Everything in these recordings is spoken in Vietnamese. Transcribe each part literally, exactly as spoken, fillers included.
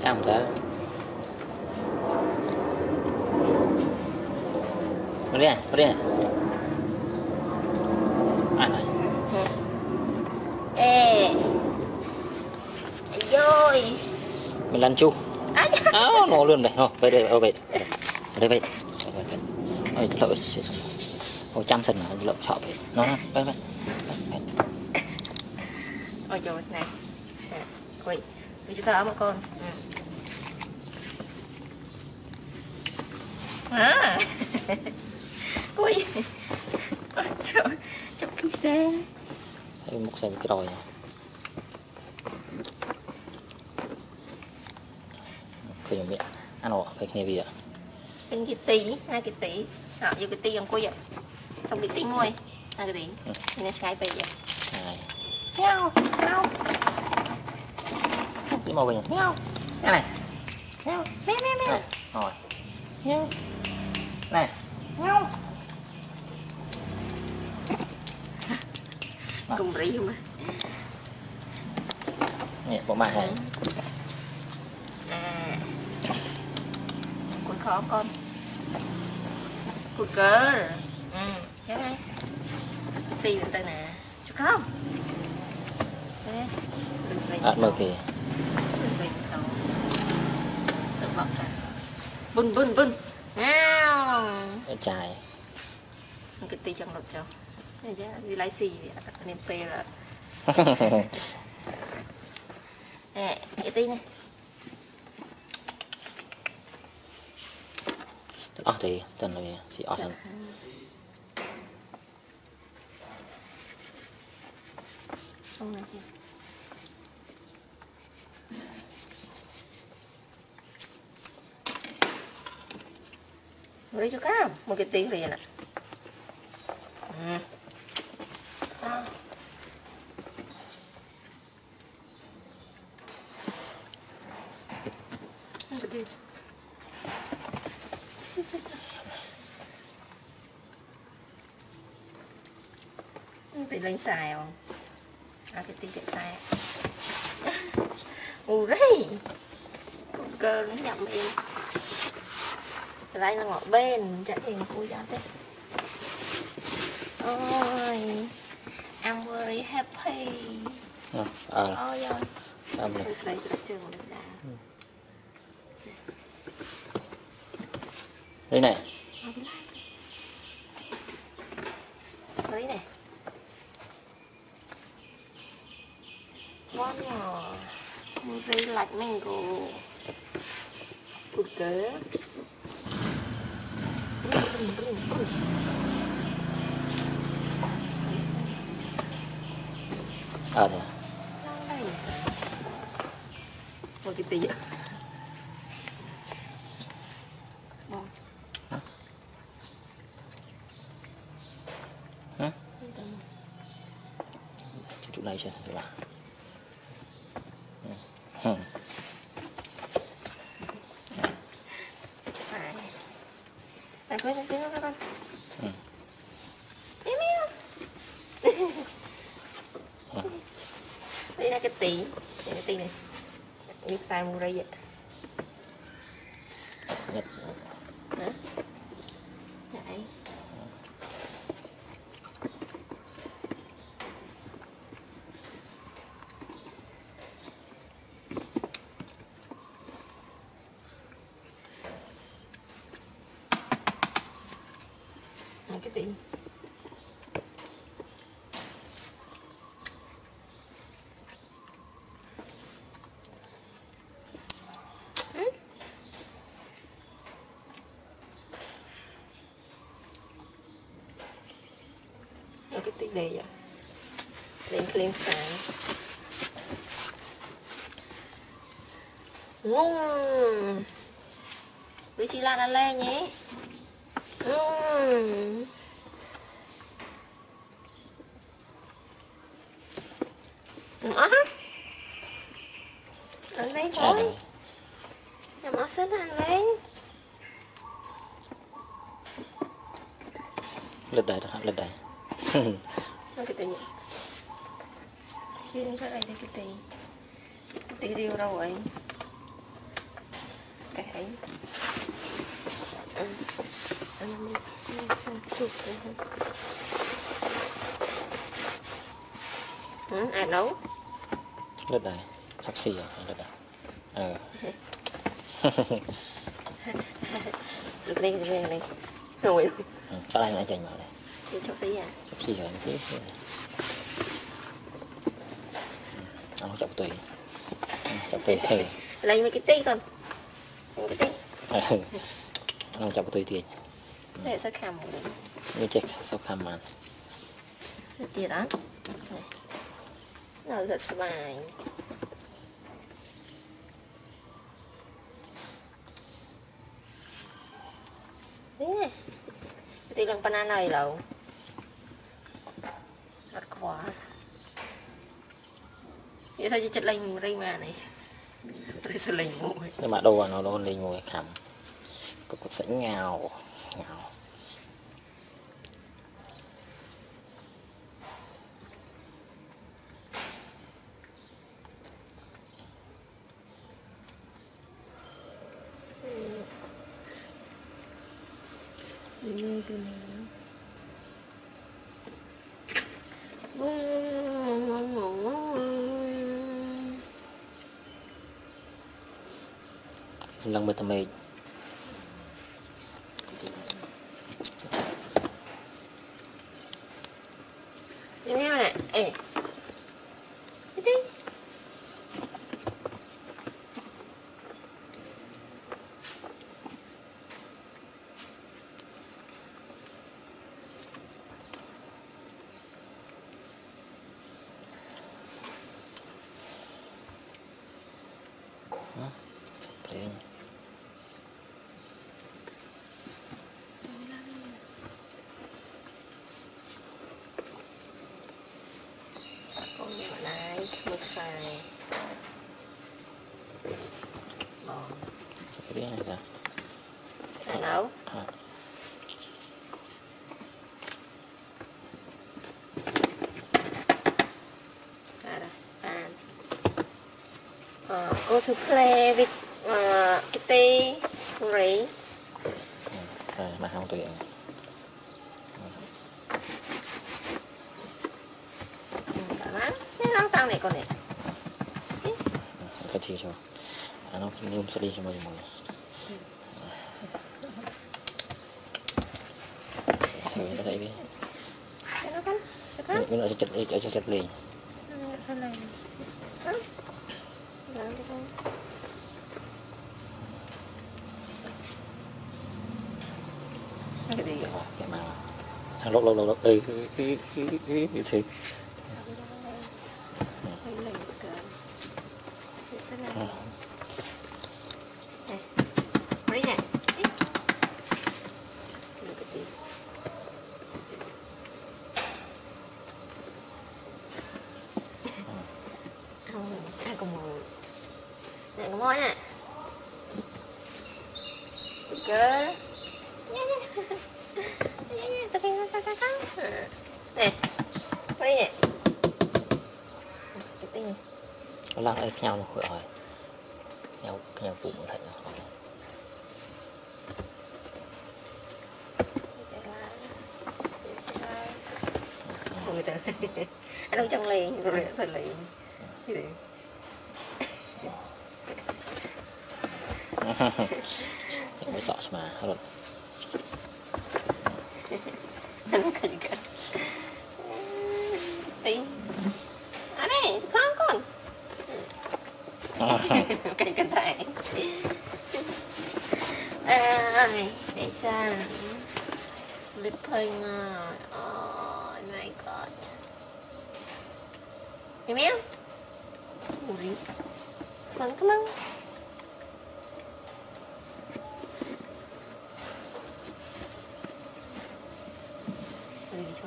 Ăn ra. Đi này, đi này. Ăn này. Ê. Rồi. Mình lăn chu. À, nó luôn này. Thôi, về đây, ở về. Ở đây về. Ôi, lỡ sẽ xong. Ôi, trăm sân mà lỡ sợ về. Nó, về, về. Ôi trời này. Ôi, để chúng ta ấm một con. À. Ui. Ôi trời, trong khi xe. Xe múc xe cái rồi. Khởi dùng miệng. Ăn ổ, cái này gì ạ? Cái cái tí, hai cái tí. Đó, vô cái tí ông quay ạ. Xong cái tí ngồi. Hai cái tí. Thì nó trái về vậy. Này. Nhau, nhau. Tí màu bình. Nhau. Cái này. Nhau, mẹ mẹ mẹ. Rồi. Nhau. Này. Nhau. Cùng rỉ không á. Nè, bộ mai này. À. Cuốn khó con. Cuốn cỡ. Ừ, cái này. Tì bên tay nè. Chú không? Đây. À, mở kìa. Tự bọc ra. Bun bun bun. Nào. Chài. Cái tì trong lột cho. Này chứ, đi lái xì nên phê là. Nè, cái tí này. Ờ thì tên là gì? Chị ở sân. Không này kìa. Rồi cho cá một cái tí liền ạ. Ừ. À. Tí lên xài không? À cái tí đẹp xài. Ui đấy. Con cơ nó nhậm em. Đây là ngọt bên chạy thì vui ra thế. Ôi, I'm very happy. Ờ, ờ. Ôi ơi. Âm này. Tôi sẽ lấy cho trường một lần Đây này. Đấy này. Ngon nhỏ. Very like mango. Cục cớ. Ờ thì. Một cái tí ạ. Hả? Hả? Chỗ này xem thử nào. Ừ. Đây, quay lên tiếng các con. Ừ. Mèo mèo. Đây là cái tí. Đây cái tí này. Biết sai mua đây vậy. Nhật. Hả? Đấy. Cái tí. Ừ? Cái tí đây vậy. Lên lên sáng. Ngung. Với chị Lan ăn le nhé. Ngung. Mở hả? Ăn lấy thôi. Nhà mở xích ăn lấy. Lên đây đó, lên đây. Cái tí vậy. Khi đứng ra đây thì cái tí. Cái tí riêu đâu vậy? cái ấy ăn ăn đi sang chụp rồi hả? Ừ, ai nấu? Lướt đây, sắp xì rồi, lướt đây. Ờ. Chụp lên lên lên. Rồi. Ừ, cho đây lại chành vào đây. Đi chụp xí à? Chụp xì rồi một xí. Nó chọc tùy. Chọc tùy. Lấy mấy cái tí con. Mấy cái tí. Nó chọc tùy tiền. Để sao khăm rồi. Như check sao khăm mà. Tiền đó. Nó rất smile. Nè. Tí lần banana này lẩu. Rất quá. Vậy sao chị chật lên rây mà này. Tôi sẽ lên mùi. Nhưng mà đâu nó đâu lên mùi khăm. Có cục sánh ngào. Ngào. Ini dunia. Lần bê tầm mê. Đi theo nè. Ê. Đi đi. Lên. Con nhỏ này mực xài. Bò. Cái biết này kìa. Ai nấu? À. Uh, go to play with uh, Kitty, Ray. Rồi, mà không tùy. Cả lắm. Thế nó tăng này con này. Cái chi cho. À, nó nhung sẽ đi cho mọi người. Rồi, nó thấy biết. Thế nó con. Thế con. Nó sẽ chật đi, sẽ chật liền. Sao này? Hả? Đó đi con. Cái gì vậy? Cái mà lột lột lột ừ ừ ừ ừ ừ như thế. Mấy nè. Ai cùng mồi. Nè cùng mồi nè. Good. Nè, có đi nè. Cái tinh này. Nó lắc ấy nhau nó khỏe rồi. Nhau nhau bụng nó thành nó. Của người ta. Anh đâu trong liền rồi sẽ liền. Cái gì? Mới sợ mà rồi. Anh có gì cả. Tí. À đây, con con. Cái cái tay. Ai, để sao? Sleeping. Oh my god. Em biết không? Ui. Vâng, cảm ơn. Đây cái chỗ.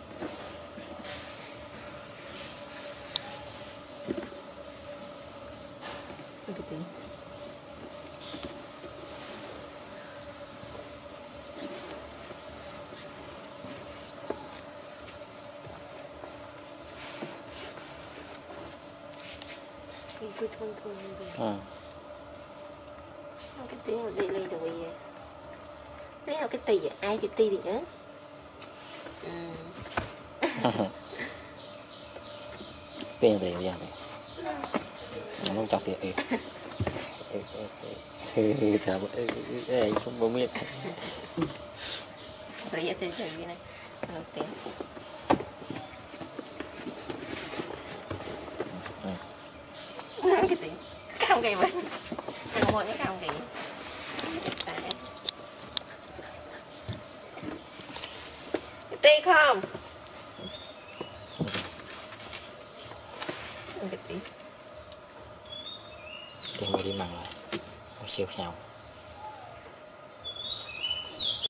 Cái tí. Cái vui thôn thôn như vậy. Ừ. cái tí mà đi lên rồi đấy là cái tì ai cái tì thì nhớ ừ. tiền thì ra thì nó chọc tiền ừ thở ấy không có miệng rồi giờ chơi chơi cái này đầu tiên cái tí cao cái vậy ăn mọi cái cao cái tí không tiền mua đi mặn rồi siêu sao